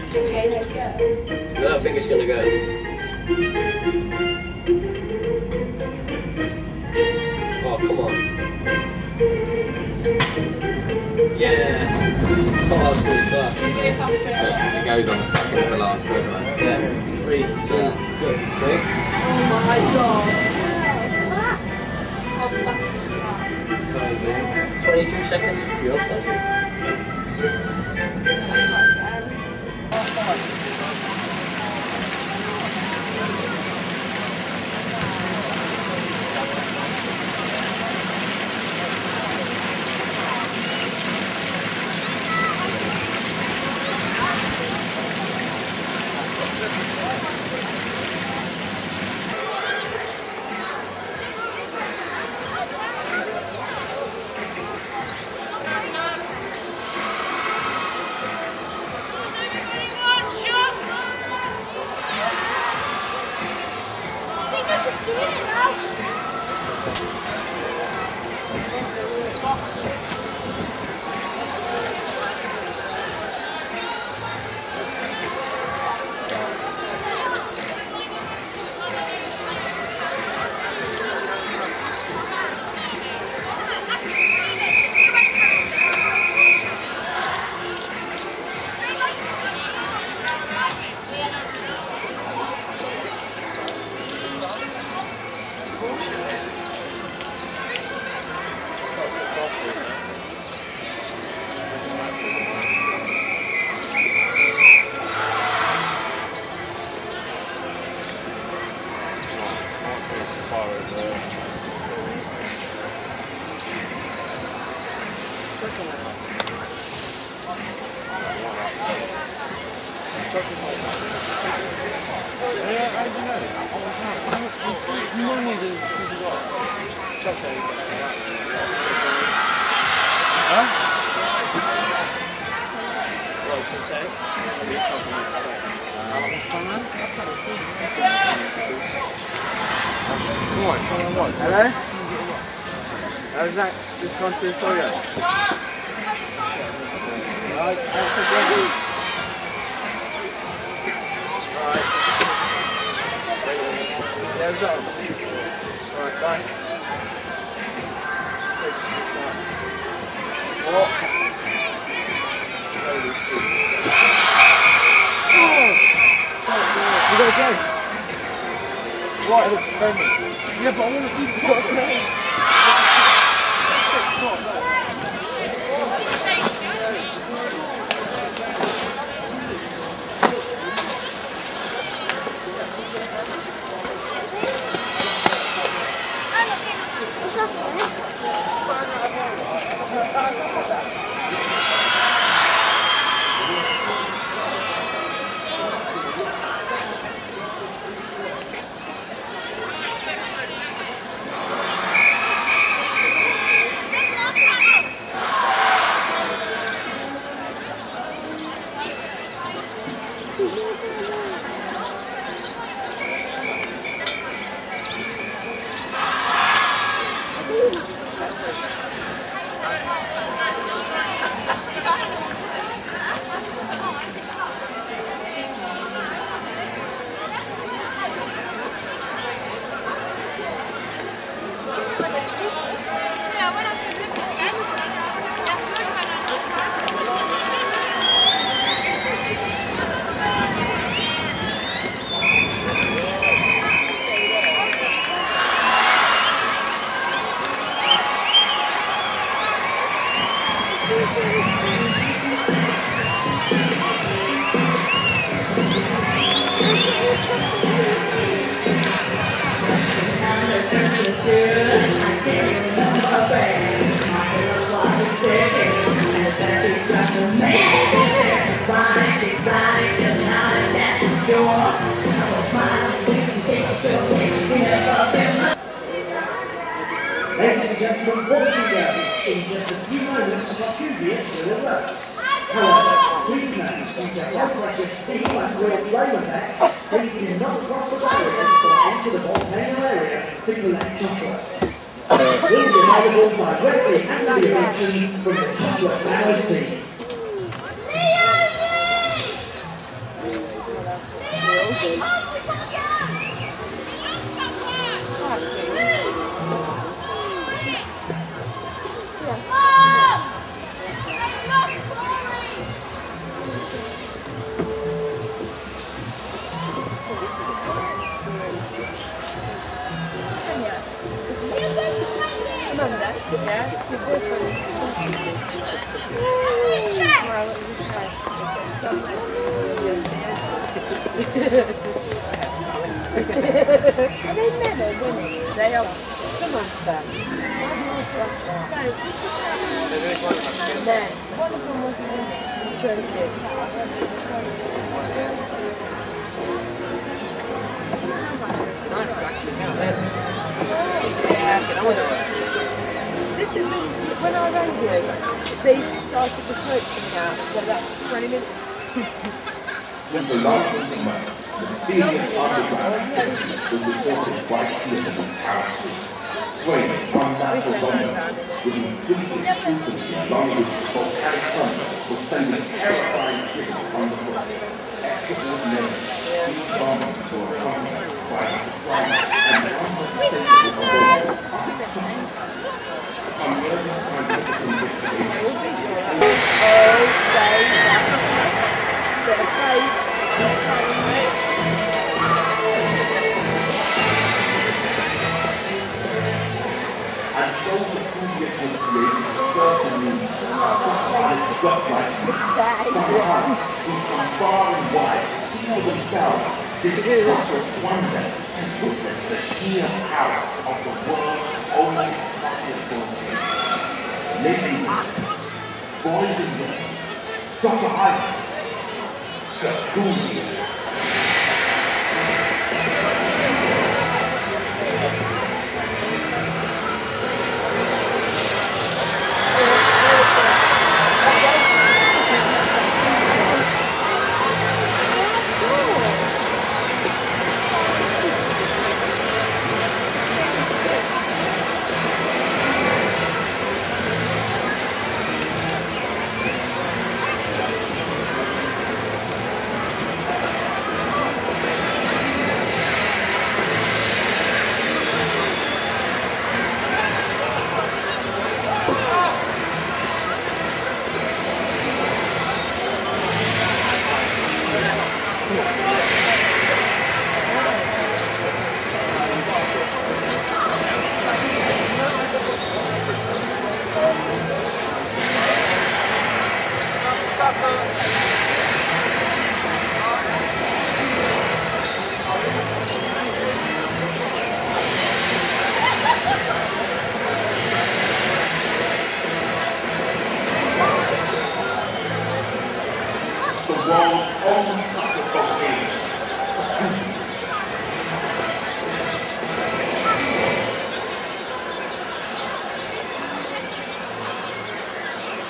Okay, let's go. I don't think it's gonna go. Oh, come on. Yeah. Oh, that was really fast. It goes on the second to last, doesn't it? Yeah. 3, 2, good. 3. Oh my god. Oh, Times in. 22 seconds of pure pleasure. Just doing it now. Hello? How's that just gone through for you? Right, that's ready. Right. There's that. Right, bye. What? You got to go. Right, the defendant. Yeah, but I want to see the top of the head. That's it, not that. Ladies and gentlemen, once again, in just a few moments of our previous still alerts. However, please note, due to high pressure steam and real flame effects, please do not cross the barriers or enter the volcano area to collect chocolates. They will be available directly after the eruption from the Chocolates Hours team. Amanda? Yeah? Your boyfriend. Well, it was like, are they men or women? They are. Some of them. Men. One of them was a woman. Joking. Nice to actually count them. This is when I rang you, they started the coaching out, so that's 20 minutes. When the last of the month, the stadium underground was reported right here in this house. Swaying unnatural dominoes with increasing frequency along with volcanic thunder was sending terrifying shivers on the floor. Extraordinary deep bombings were accompanied by surprise and unmistakable aurora. On the early scientific investigation, and so the previous was created certainly on its gut-like sometimes who from far and wide feel themselves this corporate wonder and witness the sheer power of the world's only possible thing. Ladies, boys and girls, Dr. Hyde, Sir Cooley. Stop,